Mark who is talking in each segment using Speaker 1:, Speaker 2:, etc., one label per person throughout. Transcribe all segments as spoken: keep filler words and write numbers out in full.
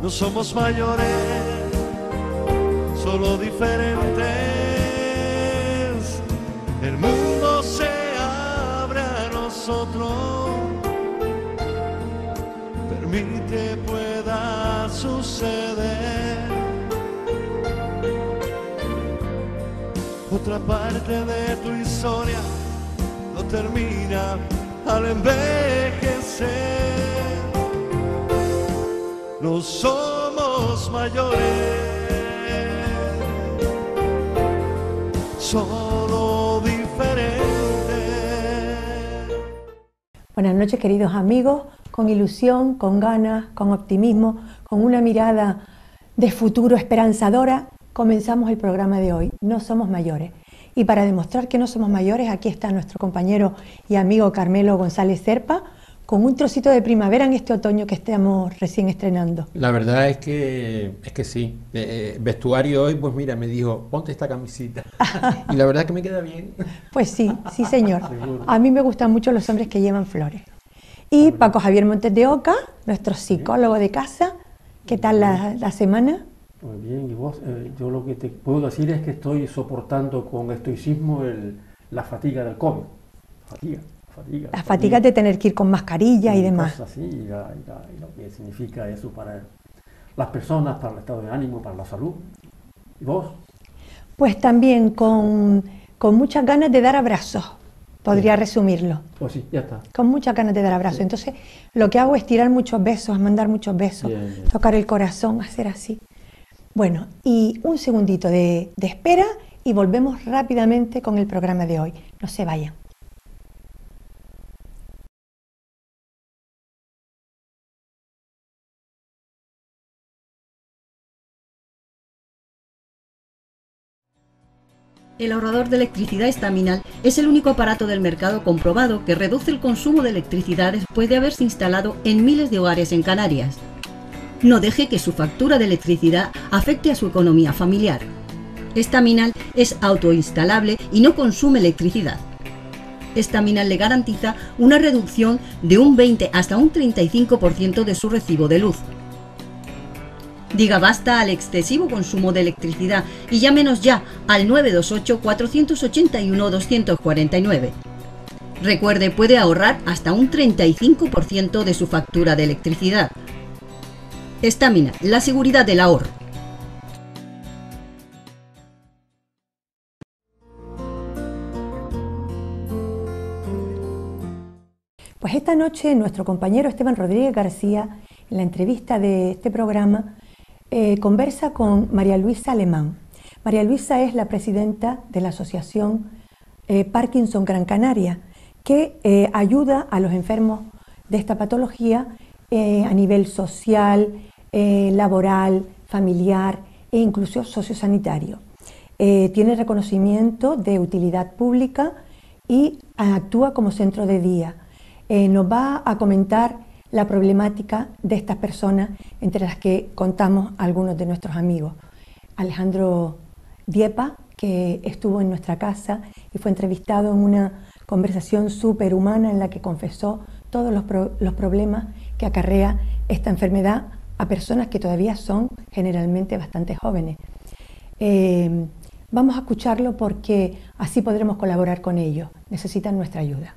Speaker 1: no somos mayores, solo diferentes. El mundo se abre a nosotros, permite pueda suceder. Otra parte de tu historia no termina al envejecer. No somos mayores, solo diferentes.
Speaker 2: Buenas noches, queridos amigos, con ilusión, con ganas, con optimismo, con una mirada de futuro esperanzadora, comenzamos el programa de hoy, No Somos Mayores. Y para demostrar que no somos mayores, aquí está nuestro compañero y amigo Carmelo González Zerpa, con un trocito de primavera en este otoño que estamos recién estrenando.
Speaker 3: La verdad es que es que sí. Eh, vestuario hoy, pues mira, me dijo, ponte esta camisita. Y la verdad es que me queda bien.
Speaker 2: Pues sí, sí señor. A mí me gustan mucho los hombres que llevan flores. Y Paco Javier Montes de Oca, nuestro psicólogo de casa. ¿Qué tal la, la semana?
Speaker 4: Muy bien, y vos, eh, yo lo que te puedo decir es que estoy soportando con estoicismo el, la fatiga del COVID. Fatiga, fatiga.
Speaker 2: Las fatigas de tener que ir con mascarilla y, y demás.
Speaker 4: Así, y, la, y, la, y lo que significa eso para las personas, para el estado de ánimo, para la salud. ¿Y vos?
Speaker 2: Pues también con, con muchas ganas de dar abrazos, podría sí. resumirlo.
Speaker 4: Pues sí, ya está.
Speaker 2: Con muchas ganas de dar abrazos. Sí. Entonces, lo que hago es tirar muchos besos, mandar muchos besos, bien, bien. tocar el corazón, hacer así. Bueno, y un segundito de, de espera y volvemos rápidamente con el programa de hoy. No se vayan.
Speaker 5: El ahorrador de electricidad Estaminal es el único aparato del mercado comprobado que reduce el consumo de electricidad después de haberse instalado en miles de hogares en Canarias. No deje que su factura de electricidad afecte a su economía familiar. Estaminal es autoinstalable y no consume electricidad. Estaminal le garantiza una reducción de un veinte hasta un treinta y cinco por ciento de su recibo de luz. Diga basta al excesivo consumo de electricidad y llámenos ya al nueve dos ocho, cuatro ocho uno, dos cuatro nueve. Recuerde, puede ahorrar hasta un treinta y cinco por ciento de su factura de electricidad. Estaminal, la seguridad del ahorro.
Speaker 2: Pues esta noche nuestro compañero Esteban Rodríguez García, en la entrevista de este programa, eh, conversa con María Luisa Alemán. María Luisa es la presidenta de la Asociación eh, Parkinson Gran Canaria, que eh, ayuda a los enfermos de esta patología eh, a nivel social, eh, laboral, familiar e incluso sociosanitario. Eh, tiene reconocimiento de utilidad pública y actúa como centro de día. Eh, nos va a comentar la problemática de estas personas, entre las que contamos algunos de nuestros amigos. Alejandro Diepa, que estuvo en nuestra casa y fue entrevistado en una conversación súper humana en la que confesó todos los, pro, los problemas que acarrea esta enfermedad a personas que todavía son generalmente bastante jóvenes. Eh, vamos a escucharlo porque así podremos colaborar con ellos. Necesitan nuestra ayuda.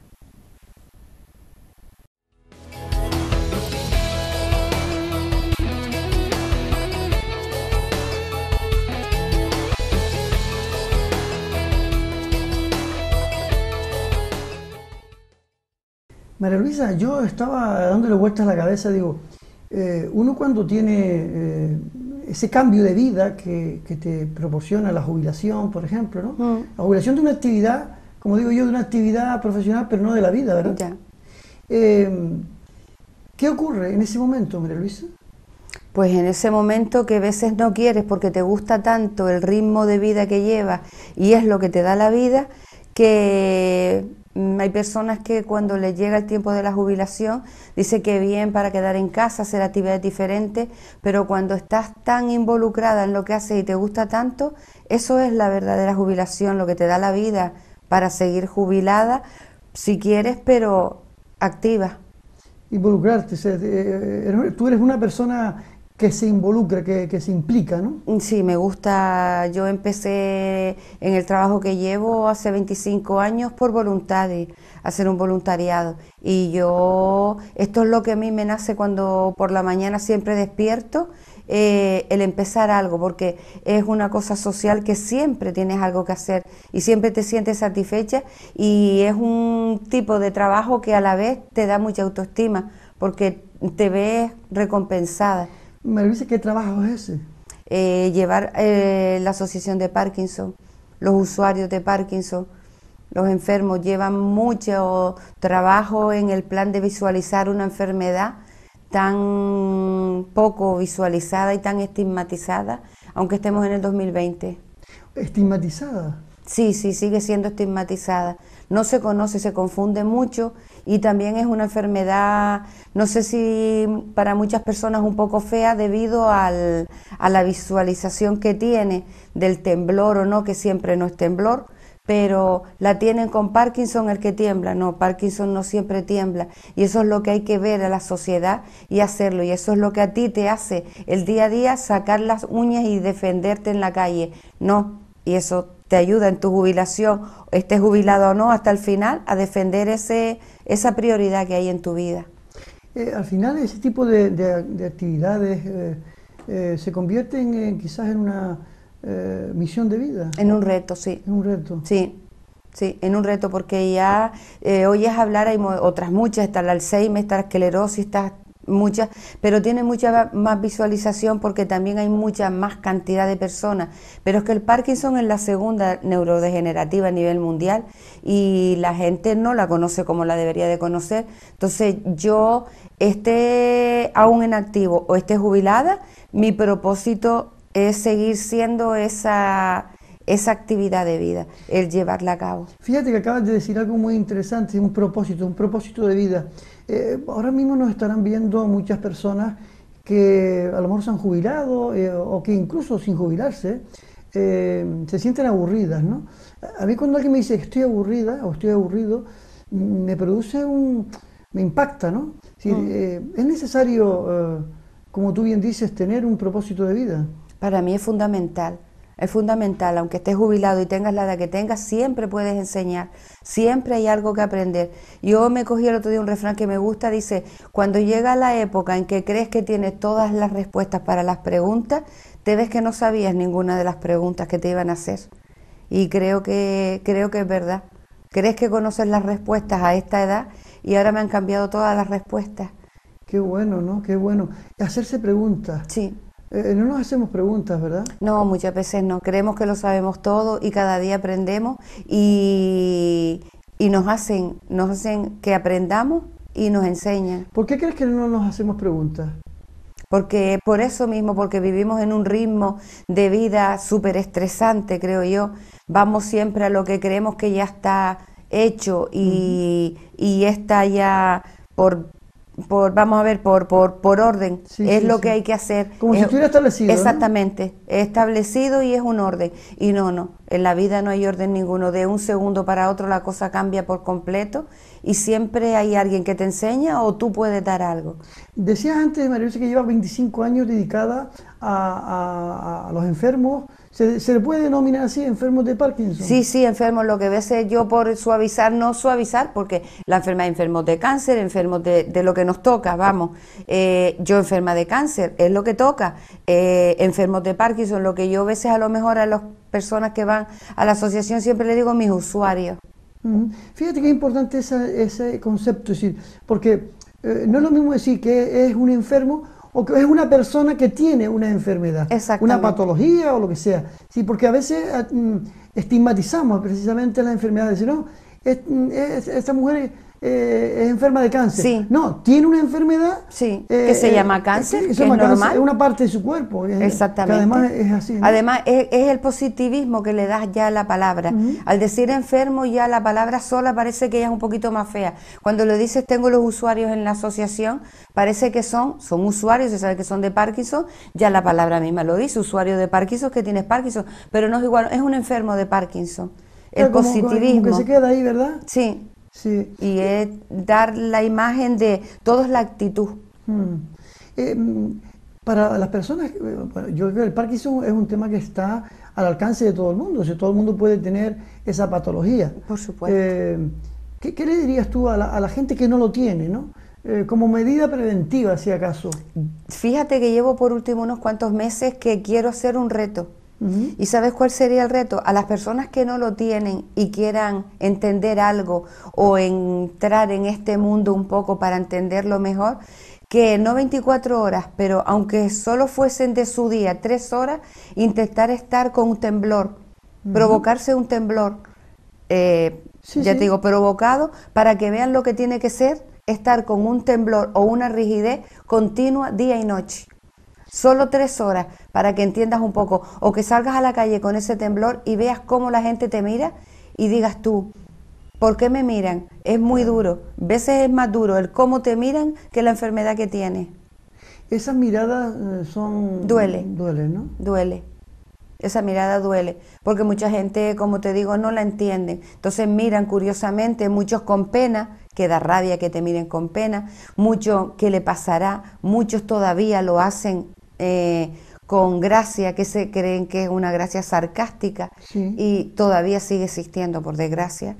Speaker 6: María Luisa, yo estaba dándole vueltas a la cabeza, digo, eh, uno cuando tiene eh, ese cambio de vida que, que te proporciona la jubilación, por ejemplo, ¿no? Mm. La jubilación de una actividad, como digo yo, de una actividad profesional, pero no de la vida, ¿verdad?
Speaker 7: Ya.
Speaker 6: Eh, ¿Qué ocurre en ese momento, María Luisa?
Speaker 7: Pues en ese momento que a veces no quieres porque te gusta tanto el ritmo de vida que llevas y es lo que te da la vida, que hay personas que cuando les llega el tiempo de la jubilación dice que bien para quedar en casa, hacer actividades diferentes, pero cuando estás tan involucrada en lo que haces y te gusta tanto, eso es la verdadera jubilación, lo que te da la vida para seguir jubilada, si quieres, pero activa.
Speaker 6: Involucrarte, o sea, tú eres una persona que se involucra, que, que se implica, ¿no?
Speaker 7: Sí, me gusta. Yo empecé en el trabajo que llevo hace veinticinco años por voluntad de hacer un voluntariado. Y yo, esto es lo que a mí me nace cuando por la mañana siempre despierto, eh, el empezar algo, porque es una cosa social que siempre tienes algo que hacer y siempre te sientes satisfecha, y es un tipo de trabajo que a la vez te da mucha autoestima, porque te ves recompensada.
Speaker 6: María Luisa, ¿qué trabajo es ese?
Speaker 7: Eh, llevar eh, la asociación de Parkinson, los usuarios de Parkinson, los enfermos, llevan mucho trabajo en el plan de visualizar una enfermedad tan poco visualizada y tan estigmatizada, aunque estemos en el dos mil veinte.
Speaker 6: ¿Estigmatizada?
Speaker 7: Sí, sí, sigue siendo estigmatizada. No se conoce, se confunde mucho, y también es una enfermedad, no sé si para muchas personas un poco fea debido al, a la visualización que tiene del temblor o no, que siempre no es temblor, pero la tienen con Parkinson el que tiembla. No, Parkinson no siempre tiembla, y eso es lo que hay que ver a la sociedad y hacerlo, y eso es lo que a ti te hace el día a día sacar las uñas y defenderte en la calle. No, y eso te ayuda en tu jubilación, estés jubilado o no, hasta el final, a defender ese, esa prioridad que hay en tu vida.
Speaker 6: Eh, al final ese tipo de, de, de actividades eh, eh, se convierten en, quizás en una eh, misión de vida.
Speaker 7: En un reto, sí.
Speaker 6: En un reto.
Speaker 7: Sí, sí, en un reto, porque ya eh, oyes hablar, hay otras muchas, está el Alzheimer, está la esclerosis, está muchas, pero tiene mucha más visualización porque también hay mucha más cantidad de personas. Pero es que el Parkinson es la segunda neurodegenerativa a nivel mundial y la gente no la conoce como la debería de conocer. Entonces yo, esté aún en activo o esté jubilada, mi propósito es seguir siendo esa, esa actividad de vida, el llevarla a cabo.
Speaker 6: Fíjate que acabas de decir algo muy interesante, un propósito, un propósito de vida. Eh, ahora mismo nos estarán viendo muchas personas que a lo mejor se han jubilado eh, o que incluso sin jubilarse eh, se sienten aburridas, ¿no? A mí cuando alguien me dice que estoy aburrida o estoy aburrido, me produce un... me impacta, ¿no? Es decir, eh, es necesario, eh, como tú bien dices, tener un propósito de vida.
Speaker 7: Para mí es fundamental. Es fundamental, aunque estés jubilado y tengas la edad que tengas, siempre puedes enseñar, siempre hay algo que aprender. Yo me cogí el otro día un refrán que me gusta, dice, cuando llega la época en que crees que tienes todas las respuestas para las preguntas, te ves que no sabías ninguna de las preguntas que te iban a hacer. Y creo que, creo que es verdad. Crees que conoces las respuestas a esta edad y ahora me han cambiado todas las respuestas.
Speaker 6: Qué bueno, ¿no? Qué bueno. Hacerse preguntas.
Speaker 7: Sí.
Speaker 6: Eh, no nos hacemos preguntas, ¿verdad?
Speaker 7: No, muchas veces no. Creemos que lo sabemos todo y cada día aprendemos y, y nos hacen, nos hacen que aprendamos y nos enseñan.
Speaker 6: ¿Por qué crees que no nos hacemos preguntas?
Speaker 7: Porque por eso mismo, porque vivimos en un ritmo de vida súper estresante, creo yo. Vamos siempre a lo que creemos que ya está hecho y, uh-huh. y está ya por... Por, vamos a ver, por, por, por orden, sí, es sí, lo sí. que hay que hacer.
Speaker 6: Como
Speaker 7: es,
Speaker 6: si estuviera establecido.
Speaker 7: Exactamente, ¿no? Establecido y es un orden. Y no, no, en la vida no hay orden ninguno. De un segundo para otro la cosa cambia por completo y siempre hay alguien que te enseña o tú puedes dar algo.
Speaker 6: Decías antes, María Luisa, que lleva veinticinco años dedicada a, a, a los enfermos. ¿Se, ¿Se le puede denominar así, enfermos de Parkinson?
Speaker 7: Sí, sí, enfermos, lo que a veces yo por suavizar, no suavizar, porque la enfermedad de enfermos de cáncer, enfermos de, de lo que nos toca, vamos, eh, yo enferma de cáncer, es lo que toca, eh, enfermos de Parkinson, lo que yo a veces a lo mejor a las personas que van a la asociación siempre le digo a mis usuarios.
Speaker 6: Uh-huh. Fíjate que es importante esa, ese concepto, es decir, porque eh, no es lo mismo decir que es un enfermo o que es una persona que tiene una enfermedad, una patología o lo que sea. Sí, porque a veces mm, estigmatizamos precisamente las enfermedades. No, es, es, esta mujer eh, es enferma de cáncer.
Speaker 7: Sí.
Speaker 6: No, tiene una enfermedad
Speaker 7: sí, eh, que se llama cáncer, que, que,
Speaker 6: que
Speaker 7: es
Speaker 6: normal.
Speaker 7: Cáncer,
Speaker 6: es una parte de su cuerpo. Es,
Speaker 7: exactamente.
Speaker 6: Que además es así, ¿no?
Speaker 7: Además es, es el positivismo que le das ya a la palabra. Uh-huh. Al decir enfermo ya la palabra sola parece que ya es un poquito más fea. Cuando le dices tengo los usuarios en la asociación, parece que son, son usuarios, se sabe que son de Parkinson, ya la palabra misma lo dice, usuario de Parkinson, que tienes Parkinson, pero no es igual, es un enfermo de Parkinson. El
Speaker 6: como,
Speaker 7: positivismo.
Speaker 6: Como que se queda ahí, ¿verdad?
Speaker 7: Sí.
Speaker 6: Sí.
Speaker 7: Y es dar la imagen de todo es la actitud.
Speaker 6: Hmm. Eh, Para las personas, bueno, yo creo que el Parkinson es un tema que está al alcance de todo el mundo, o sea, todo el mundo puede tener esa patología.
Speaker 7: Por supuesto.
Speaker 6: Eh, ¿qué, ¿Qué le dirías tú a la, a la gente que no lo tiene, ¿no? Eh, como medida preventiva, si acaso?
Speaker 7: Fíjate que llevo por último unos cuantos meses que quiero hacer un reto.
Speaker 6: Uh-huh.
Speaker 7: ¿Y sabes cuál sería el reto? A las personas que no lo tienen y quieran entender algo o entrar en este mundo un poco para entenderlo mejor, que no veinticuatro horas, pero aunque solo fuesen de su día tres horas, intentar estar con un temblor, uh-huh. provocarse un temblor, eh,
Speaker 6: sí,
Speaker 7: ya
Speaker 6: sí.
Speaker 7: te digo, provocado, para que vean lo que tiene que ser estar con un temblor o una rigidez continua día y noche. Solo tres horas para que entiendas un poco, o que salgas a la calle con ese temblor y veas cómo la gente te mira y digas tú, ¿por qué me miran? Es muy duro, a veces es más duro el cómo te miran que la enfermedad que tienes.
Speaker 6: Esas miradas eh, son...
Speaker 7: Duele.
Speaker 6: Duele, ¿no?
Speaker 7: Duele. Esa mirada duele, porque mucha gente, como te digo, no la entiende. Entonces miran curiosamente, muchos con pena, que da rabia que te miren con pena, muchos que le pasará, muchos todavía lo hacen eh, con gracia, que se creen que es una gracia sarcástica,
Speaker 6: Sí.
Speaker 7: y todavía sigue existiendo, por desgracia.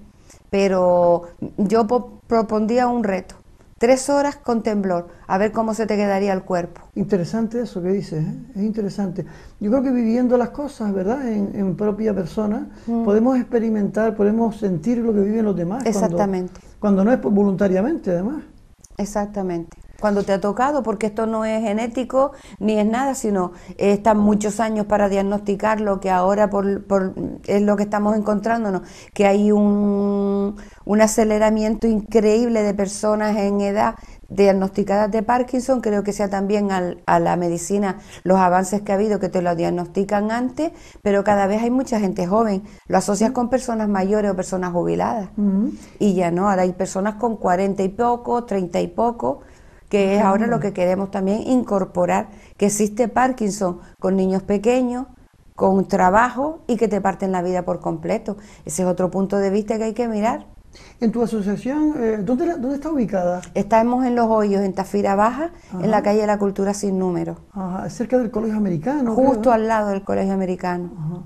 Speaker 7: Pero yo propondría un reto, tres horas con temblor, a ver cómo se te quedaría el cuerpo.
Speaker 6: Interesante eso que dices, ¿eh? Es interesante. Yo creo que viviendo las cosas, ¿verdad? En, en propia persona, mm. podemos experimentar, podemos sentir lo que viven los demás.
Speaker 7: Exactamente.
Speaker 6: Cuando, cuando no es voluntariamente, además.
Speaker 7: Exactamente. Cuando te ha tocado, porque esto no es genético ni es nada, sino eh, están muchos años para diagnosticarlo, que ahora por, por, es lo que estamos encontrándonos, que hay un, un aceleramiento increíble de personas en edad diagnosticadas de Parkinson. Creo que sea también al, a la medicina los avances que ha habido, que te lo diagnostican antes, pero cada vez hay mucha gente joven, lo asocias con personas mayores o personas jubiladas,
Speaker 6: Uh-huh.
Speaker 7: y ya no, ahora hay personas con cuarenta y poco, treinta y poco, que es ahora lo que queremos también incorporar, que existe Parkinson con niños pequeños, con trabajo y que te parten la vida por completo. Ese es otro punto de vista que hay que mirar.
Speaker 6: En tu asociación, eh, ¿dónde, la, ¿dónde está ubicada?
Speaker 7: Estamos en Los Hoyos, en Tafira Baja,
Speaker 6: Ajá.
Speaker 7: en la calle de la Cultura Sin Número.
Speaker 6: Ajá, cerca del Colegio Americano.
Speaker 7: Justo
Speaker 6: creo.
Speaker 7: al lado del Colegio Americano.
Speaker 6: Ajá.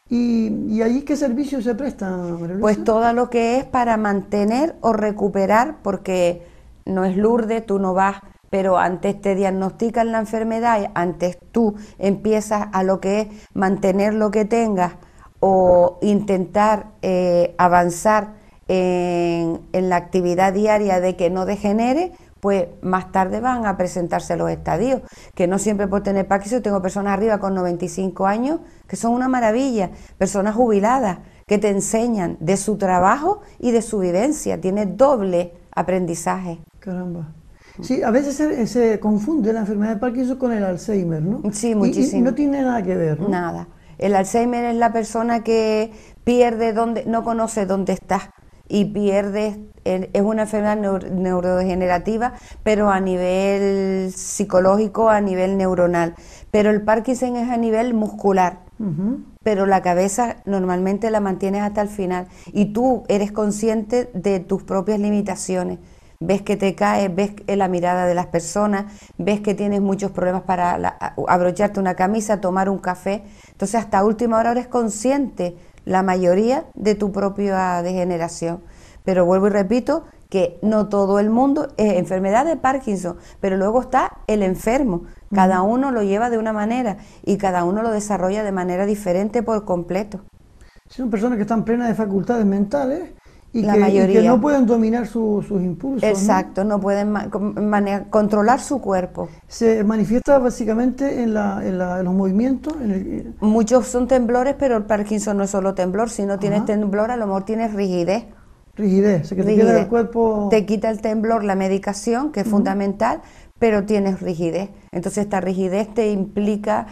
Speaker 6: ¿Y, ¿Y allí qué servicios se prestan, María Luisa?
Speaker 7: Pues todo lo que es para mantener o recuperar, porque no es Lourdes, tú no vas, pero antes te diagnostican la enfermedad, antes tú empiezas a lo que es mantener lo que tengas o intentar eh, avanzar en, en la actividad diaria de que no degenere, pues más tarde van a presentarse los estadios, que no siempre por tener Parkinson. Tengo personas arriba con noventa y cinco años que son una maravilla, personas jubiladas que te enseñan de su trabajo y de su vivencia, tienes doble aprendizaje.
Speaker 6: Caramba. Sí, a veces se, se confunde la enfermedad de Parkinson con el Alzheimer, ¿no?
Speaker 7: Sí, muchísimo.
Speaker 6: Y, y no tiene nada que ver, ¿no?
Speaker 7: Nada. El Alzheimer es la persona que pierde dónde, no conoce dónde está y pierde, es una enfermedad neuro, neurodegenerativa, pero a nivel psicológico, a nivel neuronal. Pero el Parkinson es a nivel muscular.
Speaker 6: Uh-huh.
Speaker 7: Pero la cabeza normalmente la mantienes hasta el final y tú eres consciente de tus propias limitaciones. Ves que te caes, ves la mirada de las personas, ves que tienes muchos problemas para la, abrocharte una camisa, tomar un café. Entonces hasta última hora eres consciente, la mayoría, de tu propia degeneración. Pero vuelvo y repito que no todo el mundo es enfermedad de Parkinson, pero luego está el enfermo. Cada uno lo lleva de una manera y cada uno lo desarrolla de manera diferente por completo.
Speaker 6: Son personas que están plenas de facultades mentales y,
Speaker 7: La
Speaker 6: que,
Speaker 7: mayoría.
Speaker 6: y que no pueden dominar su, sus impulsos.
Speaker 7: Exacto,
Speaker 6: ¿no?
Speaker 7: no pueden ma manejar, controlar su cuerpo.
Speaker 6: Se manifiesta básicamente en, la, en, la, en los movimientos. En el...
Speaker 7: Muchos son temblores, pero el Parkinson no es solo temblor. Si no tienes temblor, a lo mejor tienes rigidez.
Speaker 6: Rigidez, o sea, que
Speaker 7: rigidez.
Speaker 6: te queda el cuerpo...
Speaker 7: Te quita el temblor la medicación, que es uh-huh. fundamental, pero tienes rigidez. Entonces esta rigidez te implica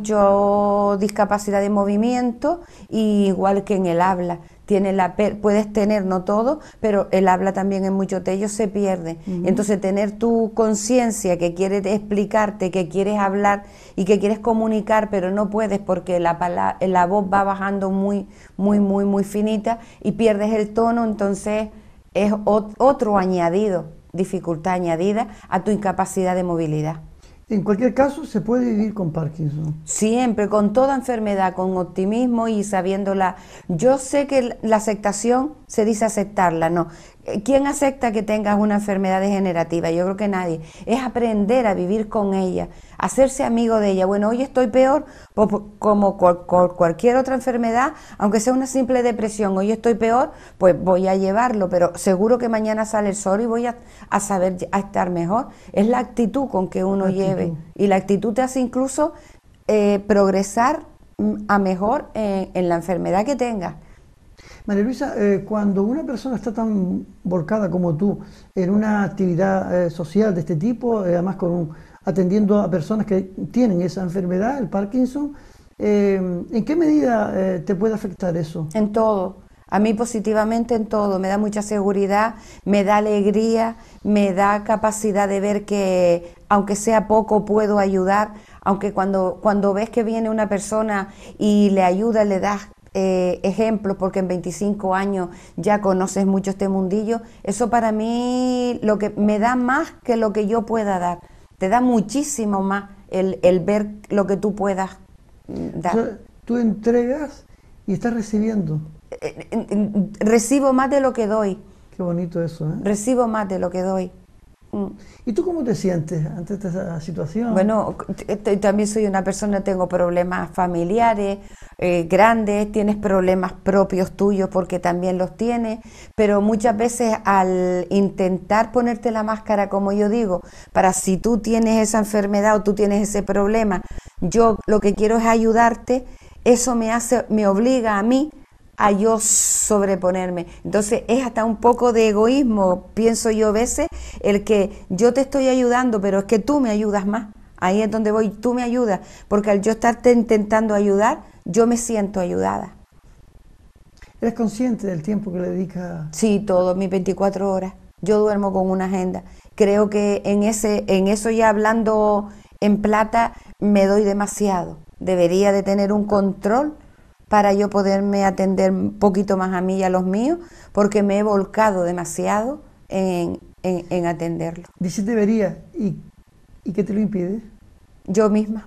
Speaker 7: mucha discapacidad de movimiento, y igual que en el habla. Tiene la, puedes tener, no todo, pero el habla también en muchos de ellos se pierde. Uh-huh. Entonces tener tu conciencia que quieres explicarte, que quieres hablar y que quieres comunicar, pero no puedes porque la, palabra, la voz va bajando muy, muy, muy, muy finita y pierdes el tono, entonces es otro añadido, dificultad añadida a tu incapacidad de movilidad.
Speaker 6: En cualquier caso, se puede vivir con Parkinson.
Speaker 7: Siempre, con toda enfermedad, con optimismo y sabiéndola. Yo sé que la aceptación se dice aceptarla, no. ¿Quién acepta que tengas una enfermedad degenerativa? Yo creo que nadie. Es aprender a vivir con ella, hacerse amigo de ella. Bueno, hoy estoy peor, pues, como cual, cual, cualquier otra enfermedad, aunque sea una simple depresión, hoy estoy peor, pues voy a llevarlo, pero seguro que mañana sale el sol y voy a, a saber a estar mejor. Es la actitud con que uno
Speaker 6: Actitud.
Speaker 7: lleve, y la actitud te hace incluso eh, progresar a mejor en, en la enfermedad que tengas.
Speaker 6: María Luisa, eh, cuando una persona está tan volcada como tú en una actividad eh, social de este tipo, eh, además con un, atendiendo a personas que tienen esa enfermedad, el Parkinson, eh, ¿en qué medida eh, te puede afectar eso?
Speaker 7: En todo, a mí positivamente en todo, me da mucha seguridad, me da alegría, me da capacidad de ver que aunque sea poco puedo ayudar, aunque cuando, cuando ves que viene una persona y le ayuda, le das Eh, ejemplos, porque en veinticinco años ya conoces mucho este mundillo, eso para mí lo que me da más que lo que yo pueda dar, te da muchísimo más el, el ver lo que tú puedas dar.
Speaker 6: O sea, tú entregas y estás recibiendo.
Speaker 7: Eh, eh, recibo más de lo que doy.
Speaker 6: Qué bonito eso, ¿eh?
Speaker 7: Recibo más de lo que doy.
Speaker 6: ¿Y tú cómo te sientes ante esta situación?
Speaker 7: Bueno, también soy una persona, tengo problemas familiares eh, grandes, tienes problemas propios tuyos porque también los tienes, pero muchas veces al intentar ponerte la máscara, como yo digo, para si tú tienes esa enfermedad o tú tienes ese problema, yo lo que quiero es ayudarte, eso me hace, me obliga a mí a yo sobreponerme. Entonces es hasta un poco de egoísmo, pienso yo a veces, el que yo te estoy ayudando, pero es que tú me ayudas más. Ahí es donde voy, tú me ayudas, porque al yo estarte intentando ayudar, yo me siento ayudada.
Speaker 6: ¿Eres consciente del tiempo que le dedicas?
Speaker 7: Sí, todo, mis veinticuatro horas. Yo duermo con una agenda. Creo que en ese, en eso ya hablando en plata, me doy demasiado. Debería de tener un control para yo poderme atender un poquito más a mí y a los míos, porque me he volcado demasiado en, en, en atenderlo.
Speaker 6: Dices debería, ¿y, ¿y qué te lo impide?
Speaker 7: Yo misma.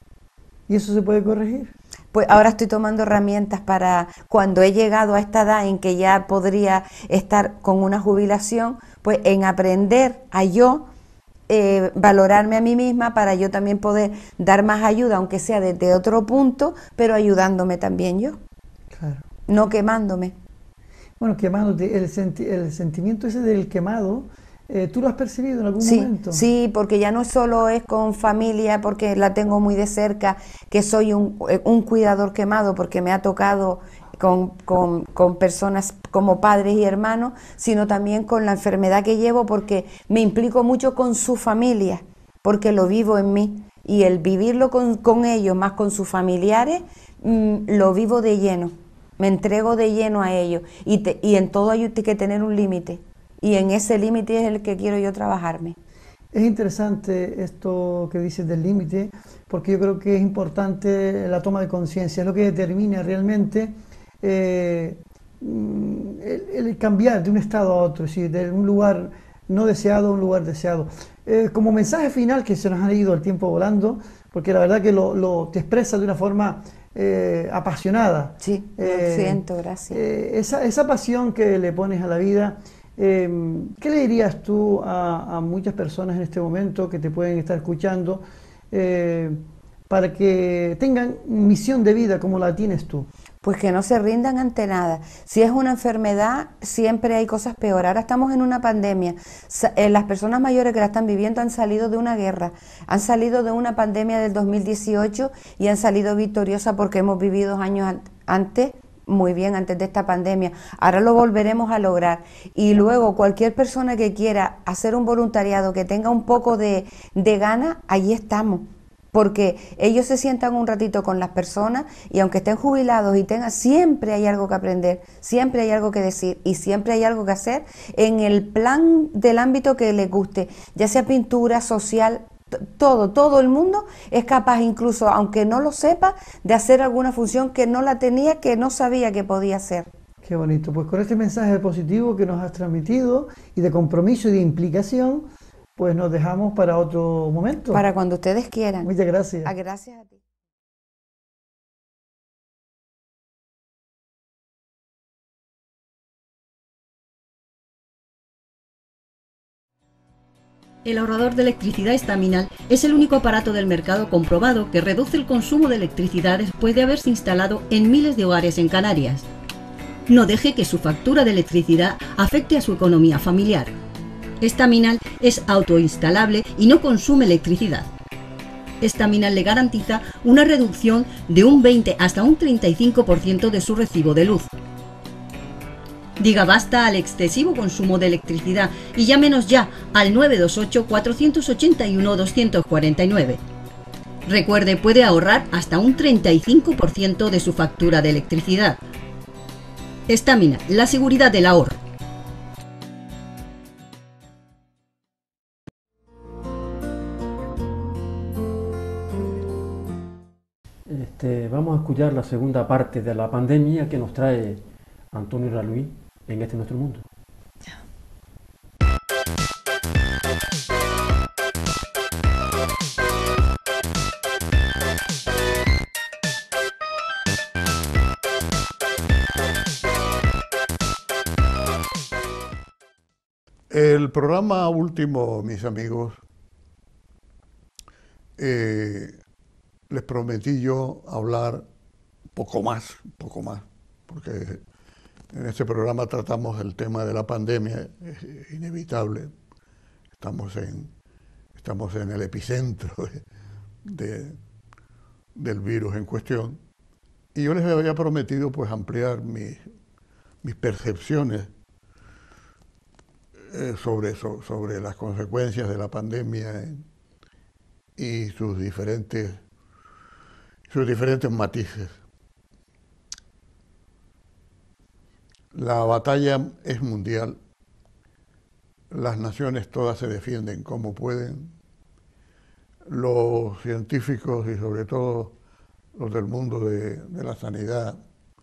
Speaker 6: ¿Y eso se puede corregir?
Speaker 7: Pues ahora estoy tomando herramientas para cuando he llegado a esta edad en que ya podría estar con una jubilación, pues en aprender a yo Eh, valorarme a mí misma para yo también poder dar más ayuda, aunque sea desde otro punto, pero ayudándome también yo,
Speaker 6: claro.
Speaker 7: No quemándome.
Speaker 6: Bueno, quemándote, el, senti el sentimiento ese del quemado, eh, ¿tú lo has percibido en algún
Speaker 7: sí,
Speaker 6: momento?
Speaker 7: Sí, porque ya no solo es con familia, porque la tengo muy de cerca, que soy un, un cuidador quemado, porque me ha tocado Con, con, con personas como padres y hermanos, sino también con la enfermedad que llevo, porque me implico mucho con su familia, porque lo vivo en mí, y el vivirlo con, con ellos, más con sus familiares, mmm, lo vivo de lleno, me entrego de lleno a ellos, y, te, y en todo hay que tener un límite, y en ese límite es el que quiero yo trabajarme.
Speaker 6: Es interesante esto que dices del límite, porque yo creo que es importante la toma de conciencia, es lo que determina realmente Eh, el, el cambiar de un estado a otro, es decir, de un lugar no deseado a un lugar deseado. Eh, como mensaje final, que se nos ha ido el tiempo volando, porque la verdad que lo, lo te expresa de una forma eh, apasionada.
Speaker 7: Sí, lo
Speaker 6: eh,
Speaker 7: siento, gracias.
Speaker 6: Eh, esa, esa pasión que le pones a la vida, eh, ¿qué le dirías tú a, a muchas personas en este momento que te pueden estar escuchando eh, para que tengan misión de vida como la tienes tú?
Speaker 7: Pues que no se rindan ante nada. Si es una enfermedad, siempre hay cosas peor. Ahora estamos en una pandemia. Las personas mayores que la están viviendo han salido de una guerra, han salido de una pandemia del dos mil dieciocho y han salido victoriosas porque hemos vivido años antes, muy bien, antes de esta pandemia. Ahora lo volveremos a lograr. Y luego cualquier persona que quiera hacer un voluntariado, que tenga un poco de, de ganas, allí estamos. Porque ellos se sientan un ratito con las personas y aunque estén jubilados y tengan, siempre hay algo que aprender, siempre hay algo que decir y siempre hay algo que hacer en el plan del ámbito que les guste, ya sea pintura, social, todo, todo el mundo es capaz, incluso aunque no lo sepa, de hacer alguna función que no la tenía, que no sabía que podía hacer.
Speaker 6: Qué bonito, pues con este mensaje positivo que nos has transmitido y de compromiso y de implicación, pues nos dejamos para otro momento.
Speaker 7: Para cuando ustedes quieran.
Speaker 6: Muchas gracias.
Speaker 7: Ah, gracias a ti.
Speaker 5: El ahorrador de electricidad estaminal es el único aparato del mercado comprobado que reduce el consumo de electricidad después de haberse instalado en miles de hogares en Canarias. No deje que su factura de electricidad afecte a su economía familiar. Estaminal es autoinstalable y no consume electricidad. Estaminal le garantiza una reducción de un veinte hasta un treinta y cinco por ciento de su recibo de luz. Diga basta al excesivo consumo de electricidad y llámenos ya al nueve dos ocho, cuatro ocho uno, dos cuatro nueve. Recuerde, puede ahorrar hasta un treinta y cinco por ciento de su factura de electricidad. Estaminal, la seguridad del ahorro.
Speaker 4: Este, vamos a escuchar la segunda parte de la pandemia que nos trae Antonio Raluí en Este Nuestro Mundo.
Speaker 8: El programa último, mis amigos, eh, les prometí yo hablar poco más, poco más, porque en este programa tratamos el tema de la pandemia, es inevitable, estamos en, estamos en el epicentro de, del virus en cuestión, y yo les había prometido pues ampliar mis, mis percepciones eh, sobre, so, sobre las consecuencias de la pandemia eh, y sus diferentes, sus diferentes matices. La batalla es mundial, las naciones todas se defienden como pueden, los científicos y sobre todo los del mundo de, de la sanidad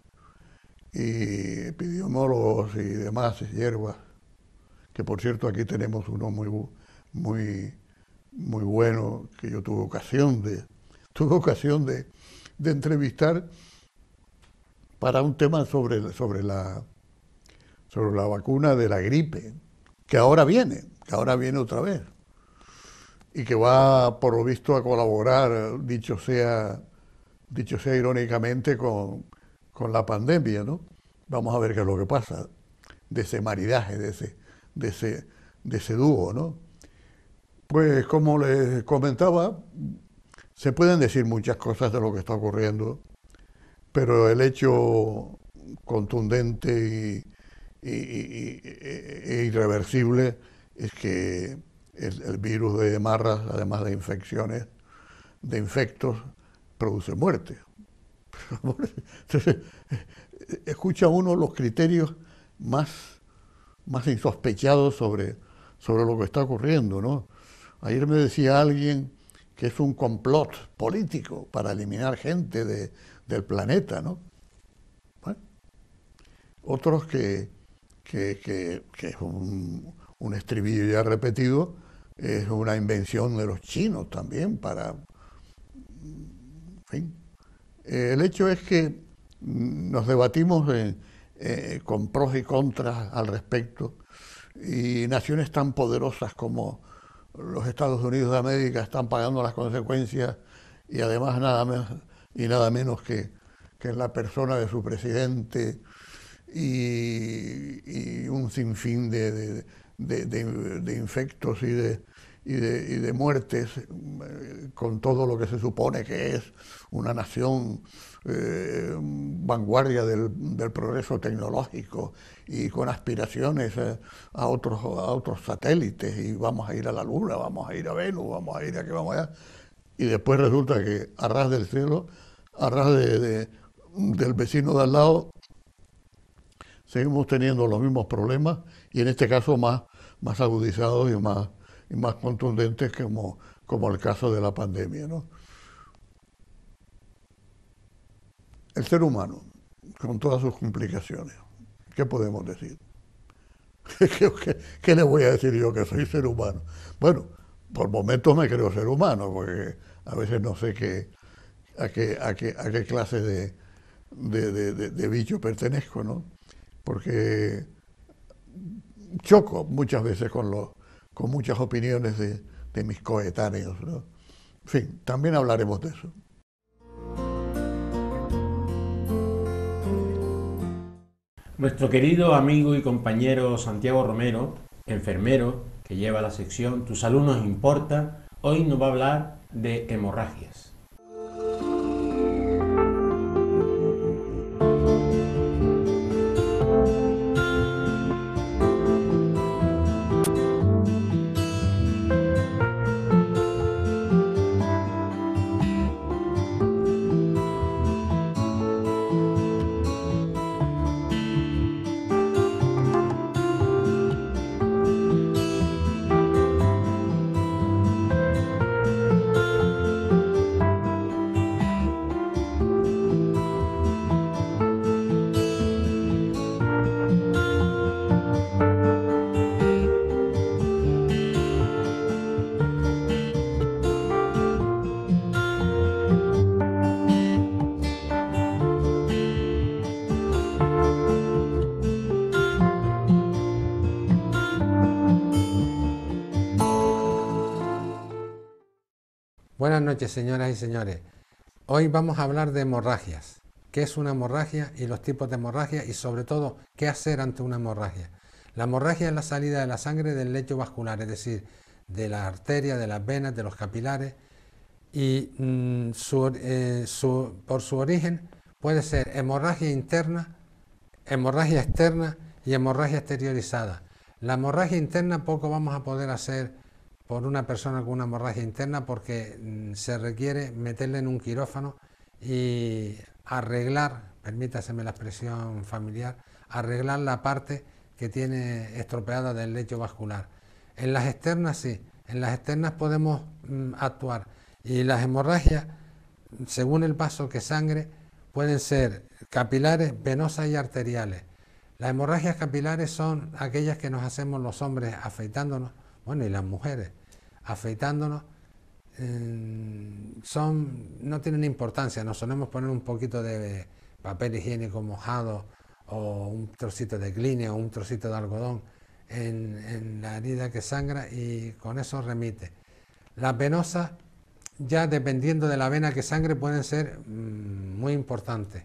Speaker 8: y epidemiólogos y demás hierbas, que por cierto aquí tenemos uno muy, muy, muy bueno que yo tuve ocasión de, tuve ocasión de, de entrevistar para un tema sobre, sobre la sobre la vacuna de la gripe, que ahora viene, que ahora viene otra vez, y que va, por lo visto, a colaborar, dicho sea, dicho sea irónicamente, con, con la pandemia, ¿no? Vamos a ver qué es lo que pasa, de ese maridaje, de ese, de ese, de ese dúo, ¿no? Pues, como les comentaba, se pueden decir muchas cosas de lo que está ocurriendo, pero el hecho contundente y Y, y, e irreversible es que el, el virus de marras, además de infecciones, de infectos, produce muerte. Entonces, escucha uno los criterios más, más insospechados sobre, sobre lo que está ocurriendo, ¿no? Ayer me decía alguien que es un complot político para eliminar gente de, del planeta, ¿no? Bueno, otros que Que, que, que es un, un estribillo ya repetido, es una invención de los chinos también para... En fin. El hecho es que nos debatimos en, eh, con pros y contras al respecto, y naciones tan poderosas como los Estados Unidos de América están pagando las consecuencias, y además nada más y nada menos que, que en la persona de su presidente, Y, y un sinfín de, de, de, de, de infectos y de, y, de, y de muertes, con todo lo que se supone que es una nación eh, vanguardia del, del progreso tecnológico y con aspiraciones a, a, otros, a otros satélites, y vamos a ir a la Luna, vamos a ir a Venus, vamos a ir a que vamos allá, y después resulta que a ras del cielo, a ras de, de, del vecino de al lado, seguimos teniendo los mismos problemas, y en este caso más, más agudizados y más, y más contundentes como, como el caso de la pandemia, ¿no? El ser humano, con todas sus complicaciones, ¿qué podemos decir? ¿Qué, qué, qué le voy a decir yo que soy ser humano? Bueno, por momentos me creo ser humano, porque a veces no sé qué, a, qué, a, qué, a qué clase de, de, de, de, de bicho pertenezco, ¿no? Porque choco muchas veces con, los, con muchas opiniones de, de mis coetáneos, ¿no? En fin, también hablaremos de eso.
Speaker 3: Nuestro querido amigo y compañero Santiago Romero, enfermero, que lleva la sección Tu salud nos importa, hoy nos va a hablar de hemorragias.
Speaker 9: Buenas noches, señoras y señores. Hoy vamos a hablar de hemorragias. ¿Qué es una hemorragia y los tipos de hemorragia y sobre todo qué hacer ante una hemorragia? La hemorragia es la salida de la sangre del lecho vascular, es decir, de las arterias, de las venas, de los capilares y mmm, su, eh, su, por su origen puede ser hemorragia interna, hemorragia externa y hemorragia exteriorizada. La hemorragia interna poco vamos a poder hacer por una persona con una hemorragia interna porque mmm, se requiere meterle en un quirófano y arreglar, permítaseme la expresión familiar, arreglar la parte que tiene estropeada del lecho vascular. En las externas sí, en las externas podemos mmm, actuar y las hemorragias, según el vaso que sangre, pueden ser capilares, venosas y arteriales. Las hemorragias capilares son aquellas que nos hacemos los hombres afeitándonos, bueno, y las mujeres afeitándonos, eh, son, no tienen importancia, nos solemos poner un poquito de papel higiénico mojado o un trocito de cline o un trocito de algodón en, en la herida que sangra y con eso remite. Las venosas, ya dependiendo de la vena que sangre, pueden ser mmm, muy importantes.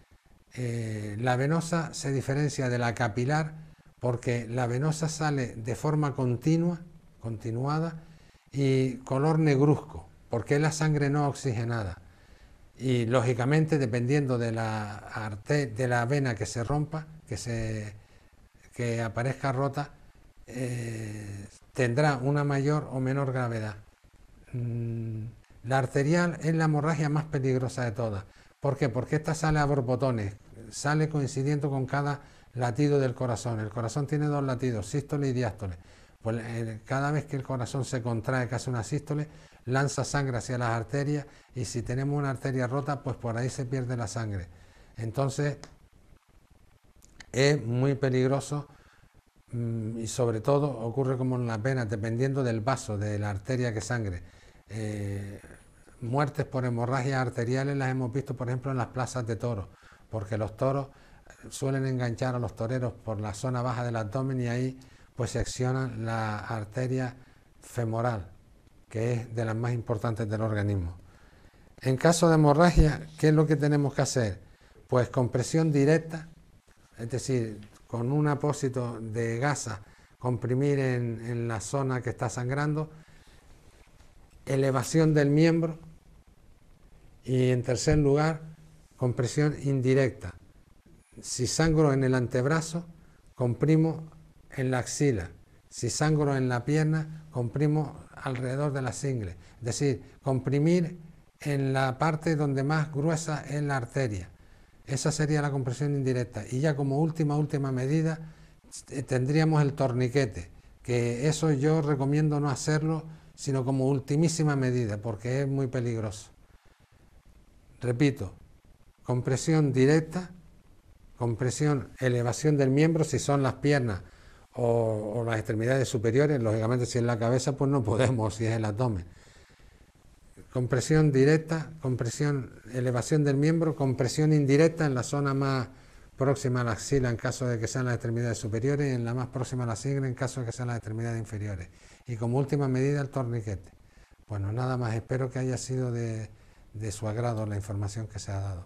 Speaker 9: Eh, la venosa se diferencia de la capilar porque la venosa sale de forma continua, continuada y color negruzco, porque es la sangre no oxigenada. Y lógicamente, dependiendo de la, arte, de la vena que se rompa, que, se, que aparezca rota, eh, tendrá una mayor o menor gravedad. Mm, la arterial es la hemorragia más peligrosa de todas. ¿Por qué? Porque esta sale a borbotones, sale coincidiendo con cada latido del corazón. El corazón tiene dos latidos, sístole y diástole. Pues eh, cada vez que el corazón se contrae, que hace una sístole, lanza sangre hacia las arterias y si tenemos una arteria rota, pues por ahí se pierde la sangre. Entonces es muy peligroso mmm, y sobre todo ocurre como en las venas, dependiendo del vaso, de la arteria que sangre. Eh, muertes por hemorragias arteriales las hemos visto, por ejemplo, en las plazas de toros, porque los toros suelen enganchar a los toreros por la zona baja del abdomen y ahí pues seccionan la arteria femoral, que es de las más importantes del organismo. En caso de hemorragia, ¿qué es lo que tenemos que hacer? Pues compresión directa, es decir, con un apósito de gasa, comprimir en, en la zona que está sangrando, elevación del miembro y en tercer lugar, compresión indirecta. Si sangro en el antebrazo, comprimo en la axila. Si sangro en la pierna, comprimo alrededor de las ingles. Es decir, comprimir en la parte donde más gruesa es la arteria. Esa sería la compresión indirecta. Y ya como última, última medida, tendríamos el torniquete, que eso yo recomiendo no hacerlo, sino como ultimísima medida, porque es muy peligroso. Repito, compresión directa, compresión, elevación del miembro, si son las piernas o, o las extremidades superiores, lógicamente si es la cabeza pues no podemos, si es el abdomen. Compresión directa, compresión, elevación del miembro, compresión indirecta en la zona más próxima a la axila en caso de que sean las extremidades superiores y en la más próxima a la sigla en caso de que sean las extremidades inferiores. Y como última medida el torniquete. Bueno, nada más, espero que haya sido de, de su agrado la información que se ha dado.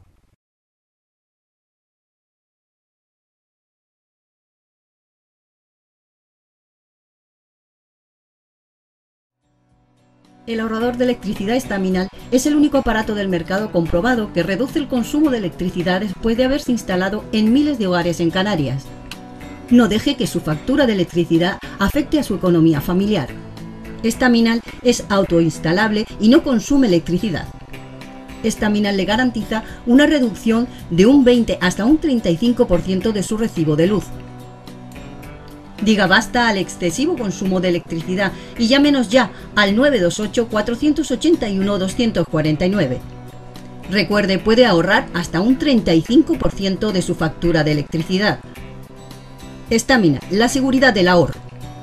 Speaker 5: El ahorrador de electricidad estaminal es el único aparato del mercado comprobado que reduce el consumo de electricidad después de haberse instalado en miles de hogares en Canarias. No deje que su factura de electricidad afecte a su economía familiar. Estaminal es autoinstalable y no consume electricidad. Estaminal le garantiza una reducción de un veinte hasta un treinta y cinco por ciento de su recibo de luz. Diga basta al excesivo consumo de electricidad y llámenos ya al nueve dos ocho, cuatro ocho uno, dos cuatro nueve. Recuerde, puede ahorrar hasta un treinta y cinco por ciento de su factura de electricidad. Estaminal, la seguridad del ahorro.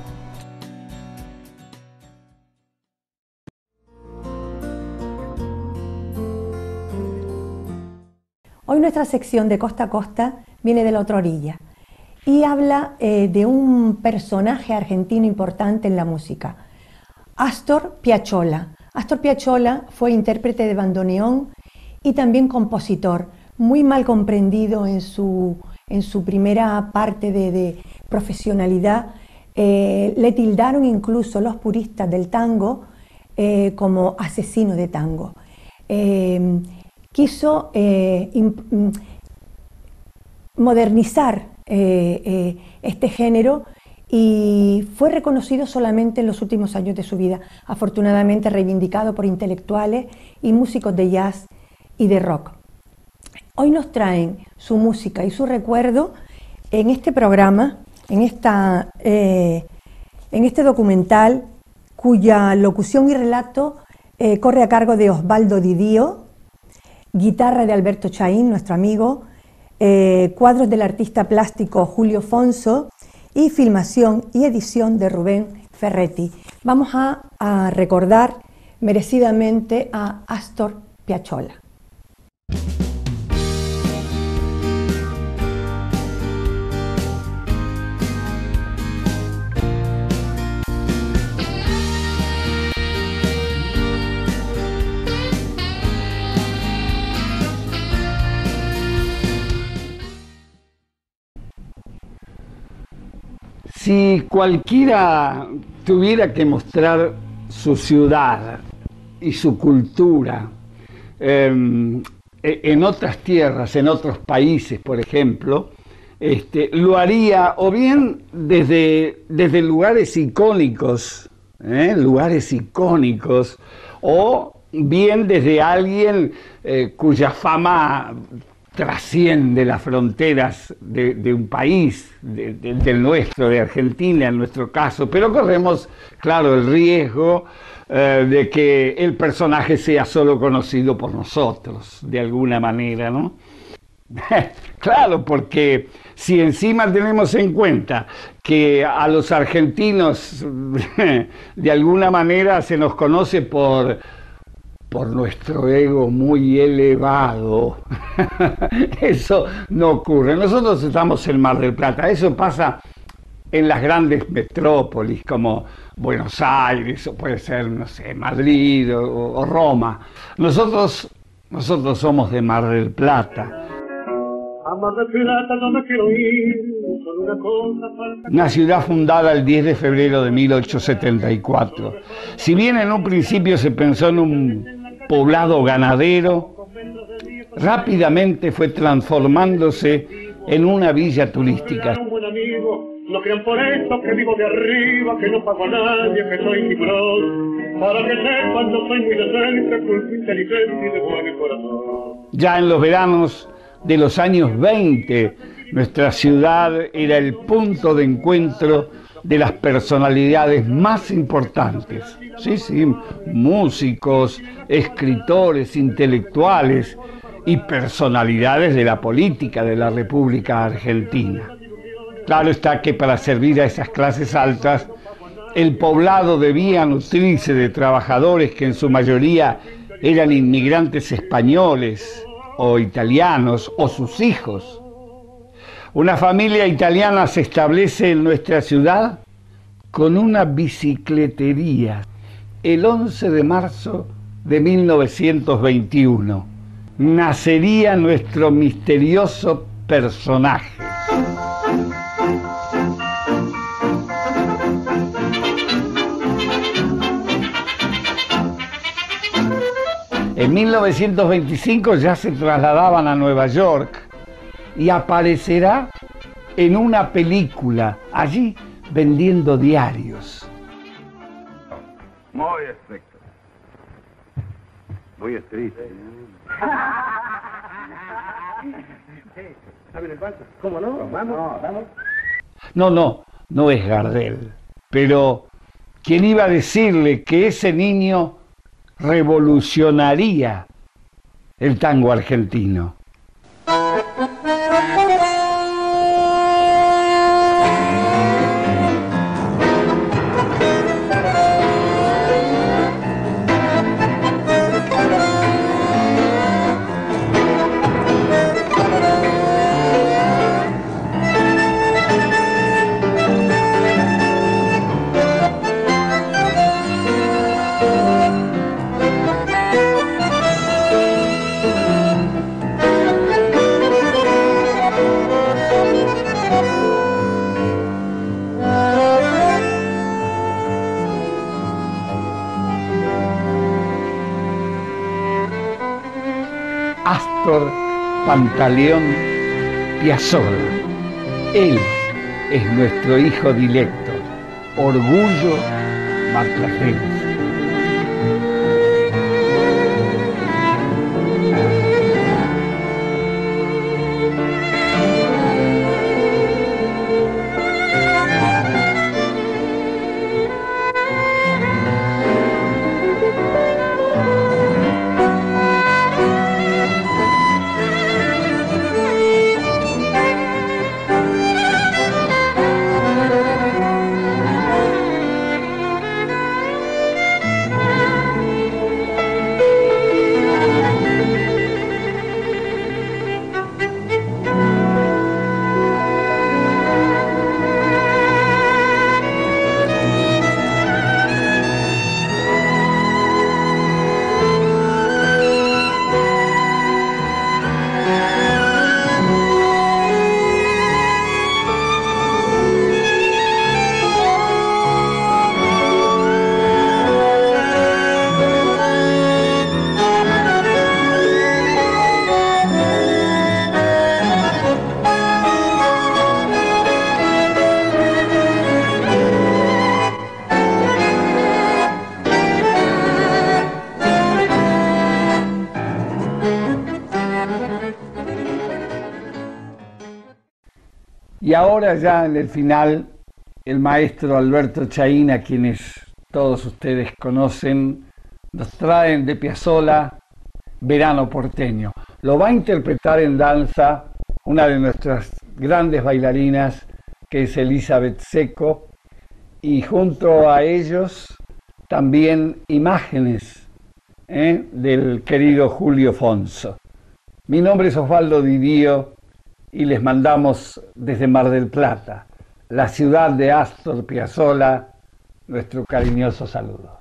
Speaker 2: Hoy nuestra sección de Costa a Costa viene de la otra orilla y habla eh, de un personaje argentino importante en la música, Astor Piazzolla. Astor Piazzolla fue intérprete de bandoneón y también compositor, muy mal comprendido en su, en su primera parte de, de profesionalidad. Eh, le tildaron incluso los puristas del tango eh, como asesino de tango. Eh, quiso eh, in, modernizar eh, eh, este género y fue reconocido solamente en los últimos años de su vida, afortunadamente reivindicado por intelectuales y músicos de jazz y de rock. Hoy nos traen su música y su recuerdo en este programa, en, esta, eh, en este documental cuya locución y relato eh, corre a cargo de Osvaldo Didío, guitarra de Alberto Chaín, nuestro amigo, eh, cuadros del artista plástico Julio Fonso y filmación y edición de Rubén Ferretti. Vamos a, a recordar merecidamente a Astor Piazzolla.
Speaker 10: Si cualquiera tuviera que mostrar su ciudad y su cultura eh, en otras tierras, en otros países, por ejemplo, este, lo haría o bien desde, desde lugares icónicos, ¿eh? lugares icónicos, o bien desde alguien eh, cuya fama trasciende las fronteras de, de un país, de, de, del nuestro, de Argentina en nuestro caso, pero corremos, claro, el riesgo eh, de que el personaje sea solo conocido por nosotros, de alguna manera, ¿no? Claro, porque si encima tenemos en cuenta que a los argentinos de alguna manera se nos conoce por por nuestro ego muy elevado, eso no ocurre. Nosotros estamos en Mar del Plata, eso pasa en las grandes metrópolis como Buenos Aires, o puede ser, no sé, Madrid o, o Roma. Nosotros, nosotros somos de Mar del Plata. Una ciudad fundada el diez de febrero de mil ochocientos setenta y cuatro. Si bien en un principio se pensó en un poblado ganadero, rápidamente fue transformándose en una villa turística.
Speaker 1: No crean por esto que vivo de arriba, que no pago a nadie, que soy tiburón. Para que sepan, no soy muy decente, culto, inteligente y de buen corazón.
Speaker 10: Ya en los veranos de los años veinte, nuestra ciudad era el punto de encuentro de las personalidades más importantes. Sí, sí, músicos, escritores, intelectuales y personalidades de la política de la República Argentina. Claro está que para servir a esas clases altas, el poblado debía nutrirse de trabajadores que en su mayoría eran inmigrantes españoles o italianos o sus hijos. Una familia italiana se establece en nuestra ciudad con una bicicletería el once de marzo de mil novecientos veintiuno. Nacería nuestro misterioso personaje. En mil novecientos veinticinco ya se trasladaban a Nueva York y aparecerá en una película, allí vendiendo diarios.
Speaker 11: Muy estricto. Muy estricto. ¿Saben el balsa? ¿Cómo no? Vamos, vamos.
Speaker 10: No, no, no es Gardel. Pero, ¿quién iba a decirle que ese niño revolucionaría el tango argentino? Astor Pantaleón Piazzolla. Él es nuestro hijo directo, orgullo marplatense. Y ahora ya en el final, el maestro Alberto Chaín, a quienes todos ustedes conocen, nos traen de Piazzolla Verano Porteño. Lo va a interpretar en danza una de nuestras grandes bailarinas, que es Elizabeth Secco, y junto a ellos también imágenes ¿eh? del querido Julio Fonso. Mi nombre es Osvaldo Didio y les mandamos desde Mar del Plata, la ciudad de Astor Piazzolla, nuestro cariñoso saludo.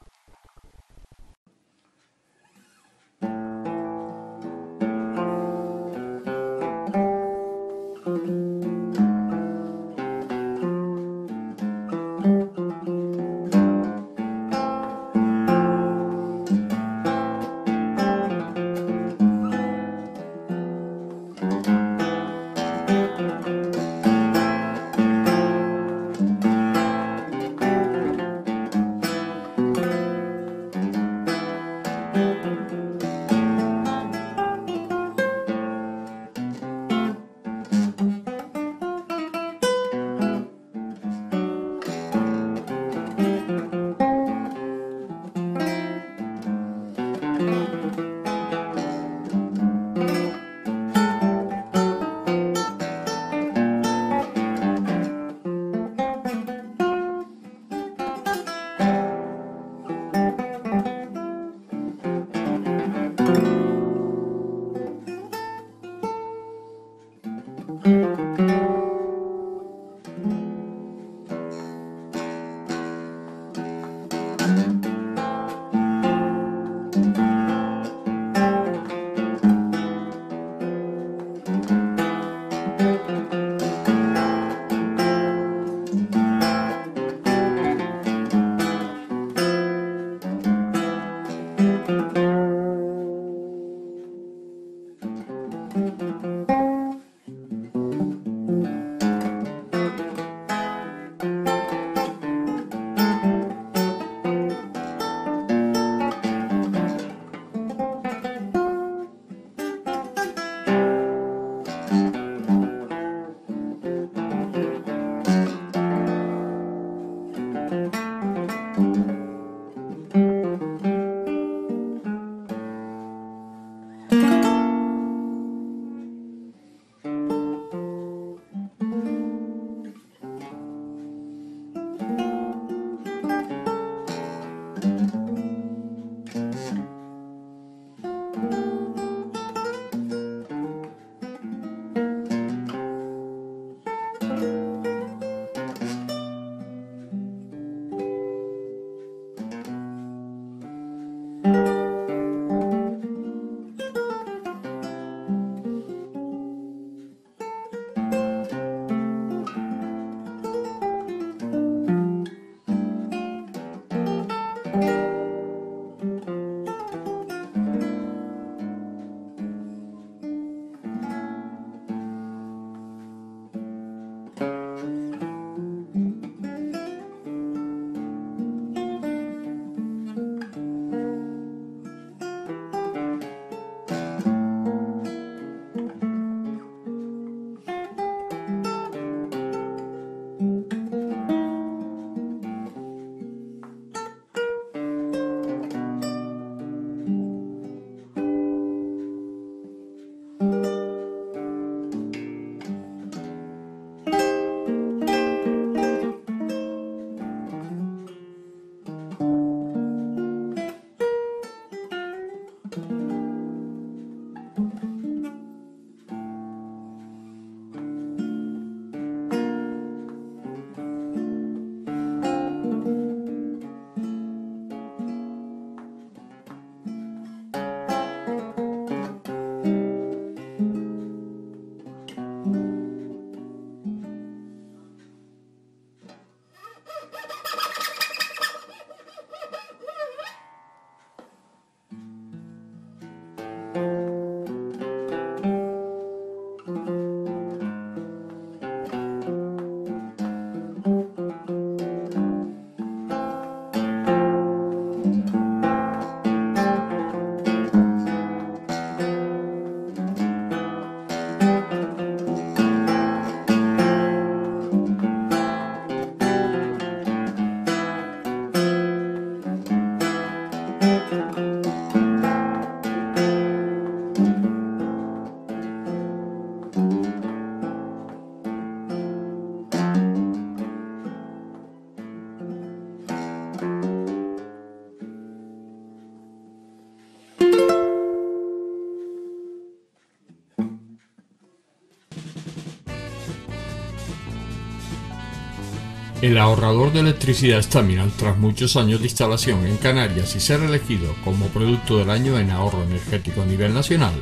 Speaker 12: El ahorrador de electricidad Staminal, tras muchos años de instalación en Canarias y ser elegido como producto del año en ahorro energético a nivel nacional,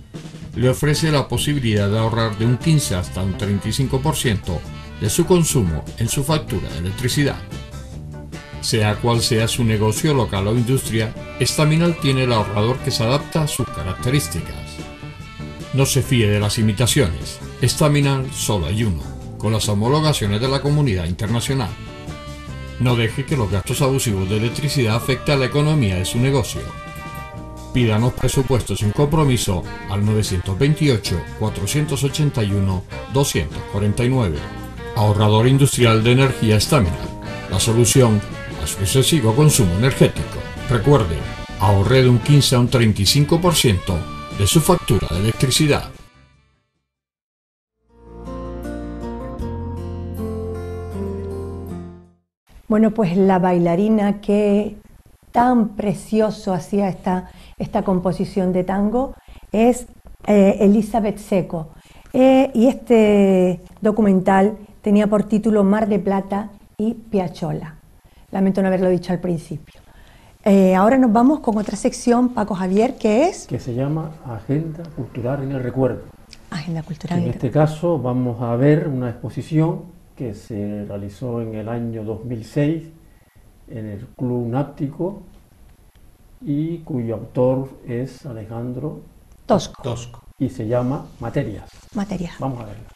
Speaker 12: le ofrece la posibilidad de ahorrar de un quince hasta un treinta y cinco por ciento de su consumo en su factura de electricidad. Sea cual sea su negocio local o industria, Staminal tiene el ahorrador que se adapta a sus características. No se fíe de las imitaciones, Staminal solo hay uno, con las homologaciones de la comunidad internacional. No deje que los gastos abusivos de electricidad afecten a la economía de su negocio. Pídanos presupuestos sin compromiso al nueve dos ocho, cuatro ocho uno, dos cuatro nueve. Ahorrador industrial de energía Staminal, la solución a su excesivo consumo energético. Recuerde, ahorre de un quince a un treinta y cinco por ciento de su factura de electricidad.
Speaker 2: Bueno, pues la bailarina que tan precioso hacía esta, esta composición de tango es eh, Elizabeth Seco. Eh, y este documental tenía por título Mar de Plata y Piazzolla. Lamento no haberlo dicho al principio. Eh, ahora nos vamos con otra sección, Paco Javier, que es...
Speaker 4: Que se llama Agenda Cultural en el Recuerdo.
Speaker 2: Agenda Cultural
Speaker 4: en el Recuerdo. En este caso vamos a ver una exposición que se realizó en el año dos mil seis en el Club Náptico y cuyo autor es Alejandro
Speaker 2: Tosco.
Speaker 3: Tosco.
Speaker 4: y se llama Materias.
Speaker 2: Materias.
Speaker 4: Vamos a verla.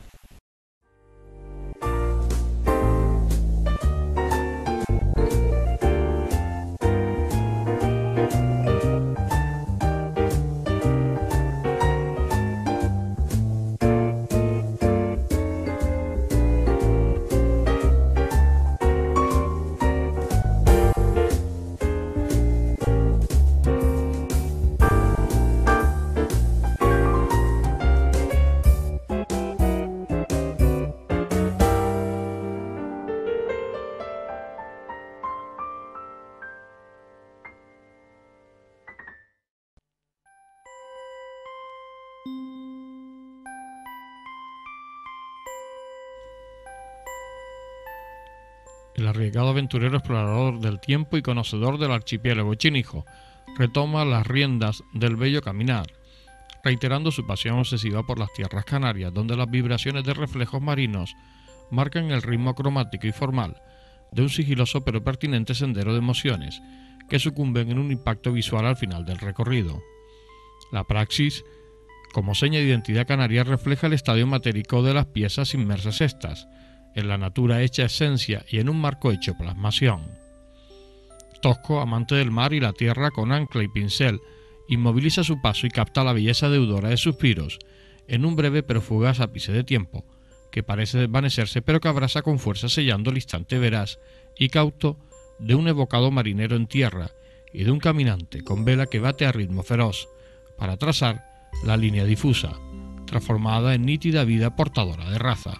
Speaker 12: El arriesgado aventurero explorador del tiempo y conocedor del archipiélago Chinijo retoma las riendas del bello caminar, reiterando su pasión obsesiva por las tierras canarias, donde las vibraciones de reflejos marinos marcan el ritmo cromático y formal de un sigiloso pero pertinente sendero de emociones que sucumben en un impacto visual al final del recorrido. La praxis, como seña de identidad canaria, refleja el estadio matérico de las piezas inmersas estas, en la natura hecha esencia y en un marco hecho plasmación. Tosco, amante del mar y la tierra con ancla y pincel, inmoviliza su paso y capta la belleza deudora de suspiros en un breve pero fugaz ápice de tiempo, que parece desvanecerse pero que abraza con fuerza sellando el instante veraz y cauto de un evocado marinero en tierra y de un caminante con vela que bate a ritmo feroz, para trazar la línea difusa, transformada en nítida vida portadora de raza.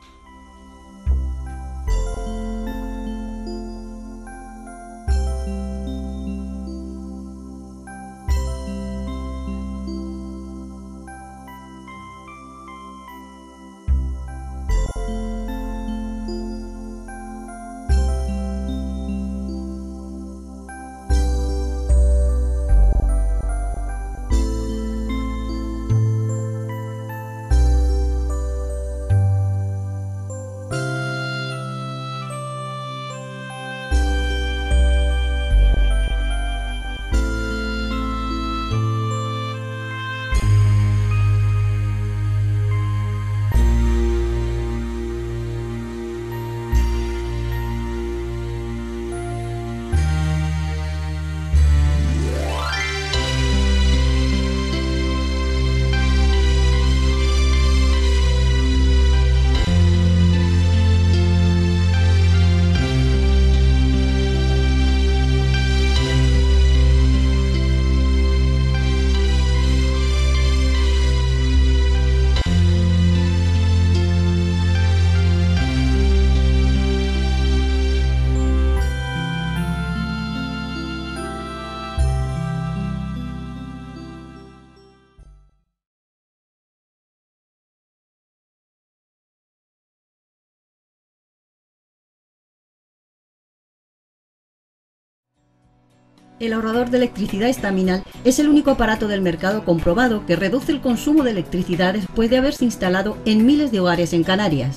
Speaker 5: El ahorrador de electricidad estaminal es el único aparato del mercado comprobado que reduce el consumo de electricidad después de haberse instalado en miles de hogares en Canarias.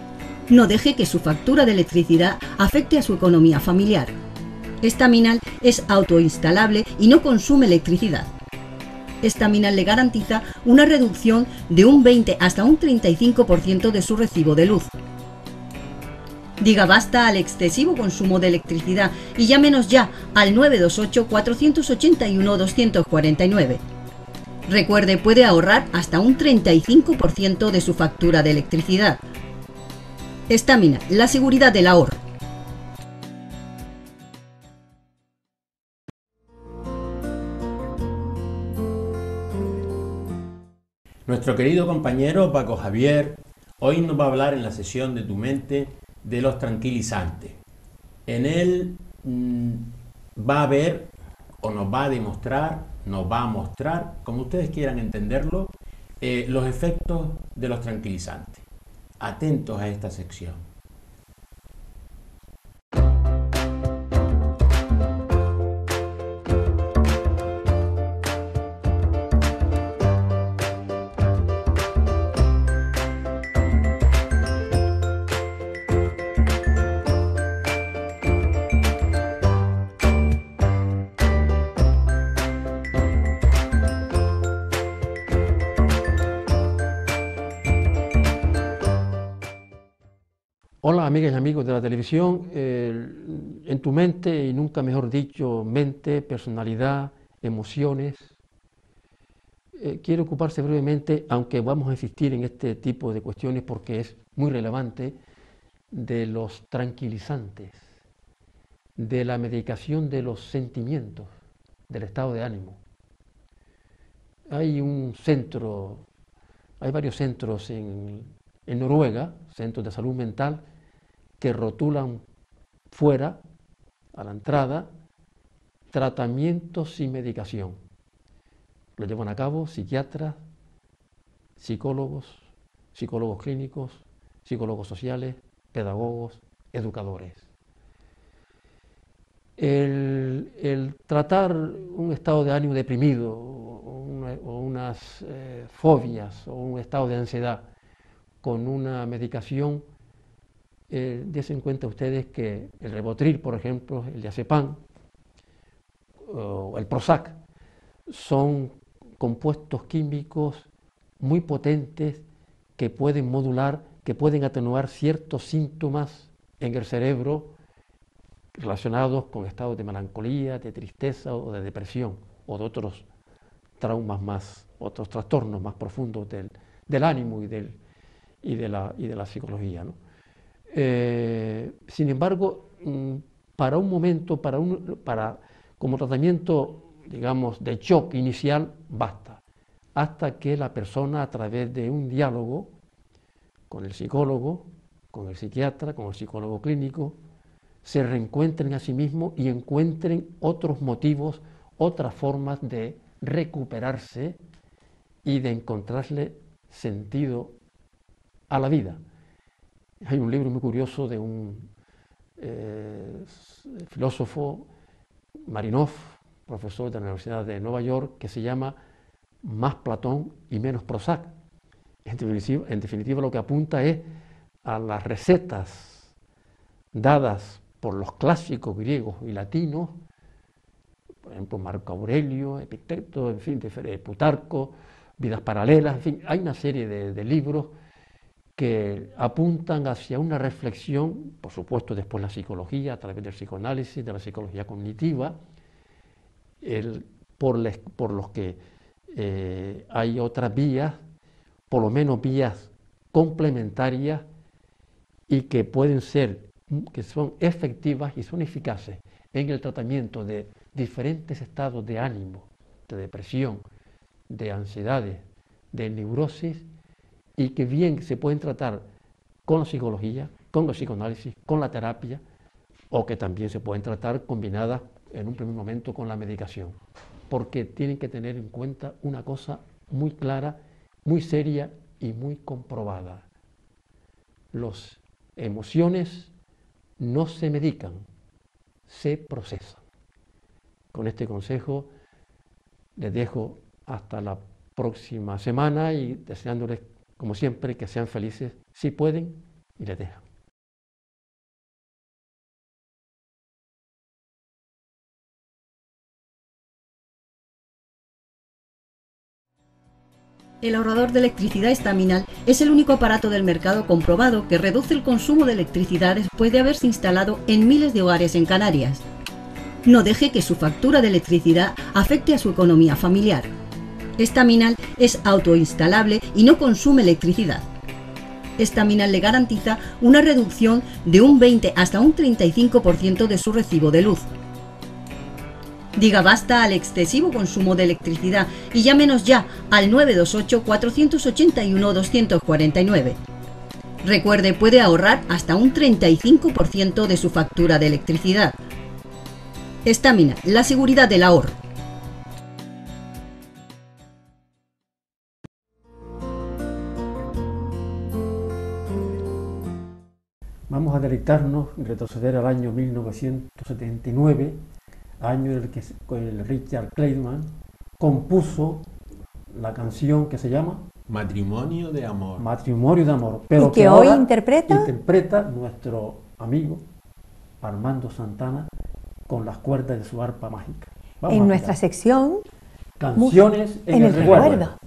Speaker 5: No deje que su factura de electricidad afecte a su economía familiar. Estaminal es autoinstalable y no consume electricidad. Estaminal le garantiza una reducción de un veinte hasta un treinta y cinco por ciento de su recibo de luz. Diga basta al excesivo consumo de electricidad y llámenos ya al nueve dos ocho, cuatro ocho uno, dos cuatro nueve. Recuerde, puede ahorrar hasta un treinta y cinco por ciento de su factura de electricidad. Estaminal, la seguridad del ahorro.
Speaker 3: Nuestro querido compañero Paco Javier hoy nos va a hablar en la sesión de Tu Mente de los tranquilizantes. En él mmm, va a ver o nos va a demostrar, nos va a mostrar, como ustedes quieran entenderlo, eh, los efectos de los tranquilizantes. Atentos a esta sección.
Speaker 4: Hola amigas y amigos de la televisión, eh, en tu mente, y nunca mejor dicho, mente, personalidad, emociones. Eh, quiero ocuparse brevemente, aunque vamos a insistir en este tipo de cuestiones porque es muy relevante, de los tranquilizantes, de la medicación de los sentimientos, del estado de ánimo. Hay un centro, hay varios centros en, en Noruega, centros de salud mental, que rotulan fuera, a la entrada, tratamientos sin medicación. Lo llevan a cabo psiquiatras, psicólogos, psicólogos clínicos, psicólogos sociales, pedagogos, educadores. El, el tratar un estado de ánimo deprimido o, una, o unas eh, fobias o un estado de ansiedad con una medicación, eh, des en cuenta ustedes que el Rivotril, por ejemplo, el diazepam o el Prozac, son compuestos químicos muy potentes que pueden modular, que pueden atenuar ciertos síntomas en el cerebro relacionados con estados de melancolía, de tristeza o de depresión o de otros traumas más, otros trastornos más profundos del, del ánimo y, del, y, de la, y de la psicología, ¿no? Eh, sin embargo, para un momento, para un, para, como tratamiento, digamos, de shock inicial, basta, hasta que la persona, a través de un diálogo con el psicólogo, con el psiquiatra, con el psicólogo clínico, se reencuentren a sí mismos y encuentren otros motivos, otras formas de recuperarse y de encontrarle sentido a la vida. Hay un libro muy curioso de un eh, filósofo, Marinov, profesor de la Universidad de Nueva York, que se llama Más Platón y menos Prozac. En definitiva, en definitiva, lo que apunta es a las recetas dadas por los clásicos griegos y latinos, por ejemplo Marco Aurelio, Epicteto, en fin, de Plutarco, Vidas Paralelas, en fin, hay una serie de, de libros que apuntan hacia una reflexión, por supuesto después la psicología, a través del psicoanálisis, de la psicología cognitiva, el, por, les, por los que eh, hay otras vías, por lo menos vías complementarias y que pueden ser, que son efectivas y son eficaces en el tratamiento de diferentes estados de ánimo, de depresión, de ansiedades, de neurosis, y que bien se pueden tratar con la psicología, con el psicoanálisis, con la terapia, o que también se pueden tratar combinadas en un primer momento con la medicación, porque tienen que tener en cuenta una cosa muy clara, muy seria y muy comprobada. Las emociones no se medican, se procesan. Con este consejo les dejo hasta la próxima semana y deseándoles, como siempre, que sean felices si pueden y les dejan.
Speaker 5: El ahorrador de electricidad estaminal es el único aparato del mercado comprobado que reduce el consumo de electricidad después de haberse instalado en miles de hogares en Canarias. No deje que su factura de electricidad afecte a su economía familiar. Estaminal es autoinstalable y no consume electricidad. Estaminal le garantiza una reducción de un veinte hasta un treinta y cinco por ciento de su recibo de luz. Diga basta al excesivo consumo de electricidad y llámenos ya al nueve dos ocho, cuatro ocho uno, dos cuatro nueve. Recuerde, puede ahorrar hasta un treinta y cinco por ciento de su factura de electricidad. Estaminal, la seguridad del ahorro.
Speaker 4: Vamos a deleitarnos y retroceder al año mil novecientos setenta y nueve, año en el que el Richard Clayman compuso la canción que se llama
Speaker 3: Matrimonio de Amor.
Speaker 4: Matrimonio de Amor. Pero
Speaker 2: y que,
Speaker 4: que
Speaker 2: hoy
Speaker 4: ahora
Speaker 2: interpreta
Speaker 4: interpreta nuestro amigo Armando Santana con las cuerdas de su arpa mágica. Vamos
Speaker 2: en nuestra sección
Speaker 4: Canciones en,
Speaker 2: en
Speaker 4: el,
Speaker 2: el
Speaker 4: recuerdo.
Speaker 2: recuerdo.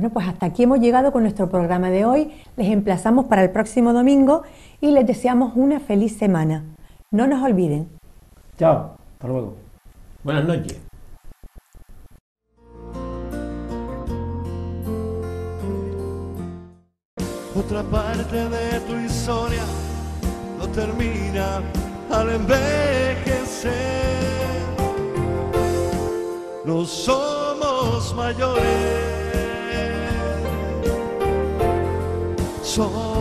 Speaker 2: Bueno, pues hasta aquí hemos llegado con nuestro programa de hoy. Les emplazamos para el próximo domingo y les deseamos una feliz semana. No nos olviden.
Speaker 13: Chao, hasta luego.
Speaker 3: Buenas noches.
Speaker 14: Otra parte de tu historia no termina al envejecer. No somos mayores, somos